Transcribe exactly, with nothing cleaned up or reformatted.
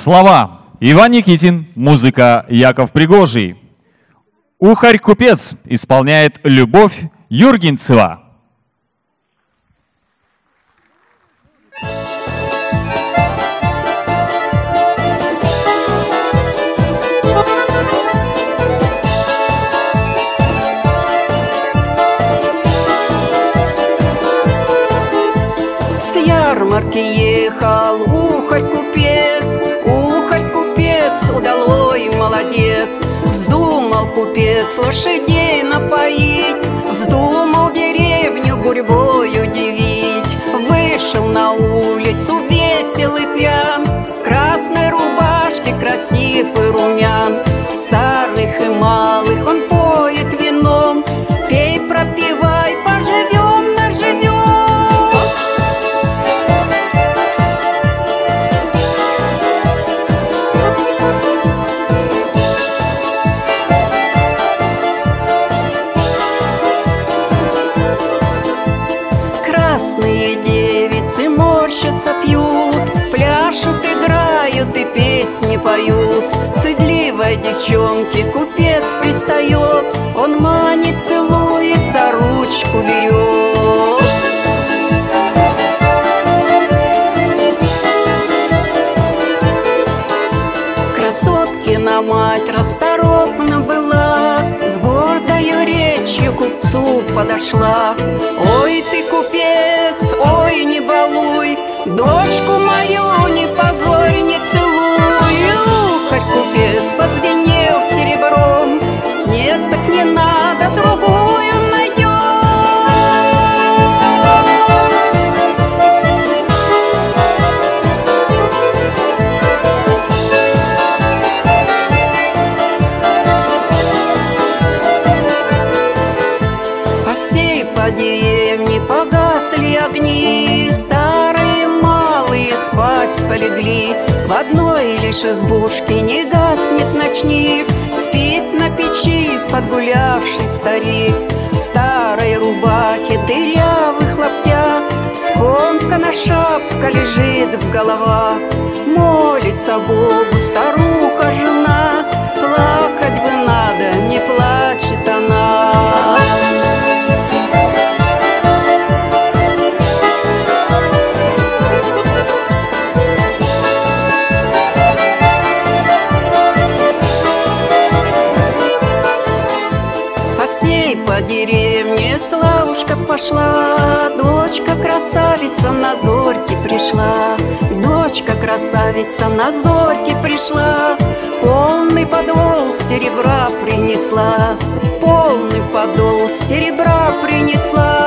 Слова Иван Никитин, музыка Яков Пригожий. Ухарь-купец исполняет Любовь Юргенцева. С ярмарки ехал ухарь-купец, ухарь-купец, удалой молодец. Вздумал купец лошадей напоить, вздумал деревню гурьбой удивить. Вышел на улицу весел и пьян, в красной рубашке красив и румян. Старых и малых он поет вином, пей, пропивай, поживем, наживем. Красные девицы морщатся, пьют, пляшут, играют и песни поют. Цедливой девчонке купец пристает, он манит, целует, за ручку берет. Красоткина мать расторопна была, с гордою речью к купцу подошла. Ой, ты, купец, ой, не балуй, дочку мою не позорь, не целуй. Ухарь-купец позвенел серебром, нет, так не надо, другую найдем. По всей по деревне погасли огни, старые малые спать полегли. В одной лишь избушке не гаснет ночник, спит на печи подгулявший старик. В старой рубахе, дырявых лаптях, скомкана шапка лежит в головах. Молится Богу старуха-жена, плакать бы надо, не плачет она. По деревне Славушка пошла, дочка красавица на зорьке пришла. Дочка красавица на зорьке пришла, полный подол серебра принесла, полный подол серебра принесла.